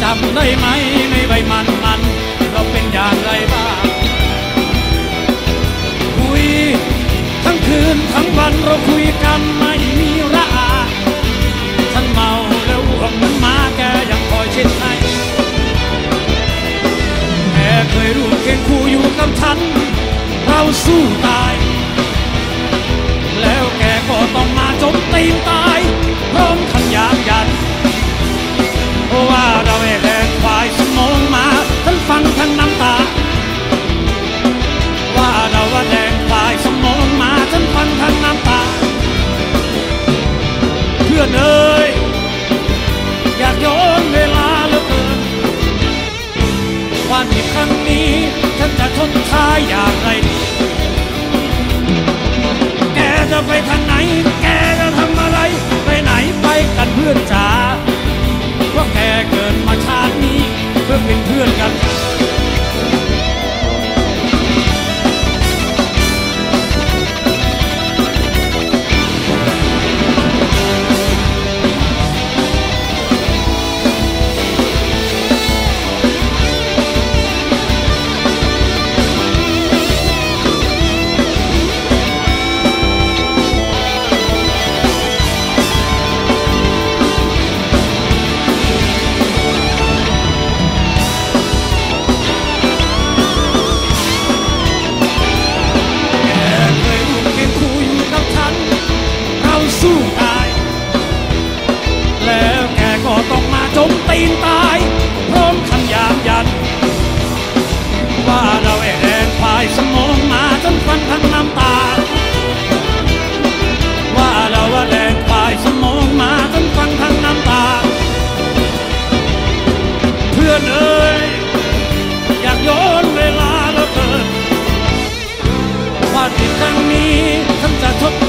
ำได้ไหมในใบมันเราเป็นอย่างไรบ้างคุยทั้งคืนทั้งวันเราคุยกันไม่มีระอาฉันเมาแล้วอ้วกมันมาแกยังคอยเช็ดให้แกเคยร่วมเคียงคู่อยู่กับฉันเราสู้ตายแล้วแกก็ต้องมาจมตีนตายพร้อมคำหยาบยันว่าเราแหกควายสมองมาฉันฟังทั้งน้ำตาว่าเราแดงควายสมองมาฉันฟังทั้งน้ำตาเพื่อนเอ๋ยอยากย้อนเวลาเหลือเกินวันที่ครั้งนี้ฉันจะทนทายอย่างไรแกจะไปทางไหนแกจะทำอะไรไปไหนไปกันเพื่อนจ๋าเพราะแกเกิดมาชาตินี้เพื่อเป็นเพื่อนกันสู้ตายแล้วแกก็ต้องมาจมตีนตายพร้อมคำหยาบยันว่าเราแดงควายสมองมาจนฟันทั้งน้ำตาว่าเราแดงควายสมองมาจนฟันทั้งน้ำตาเพื่อนเอ๋ยอยากย้อนเวลาแล้วเกิดว่าที่ครั้งนี้ฉันจะทด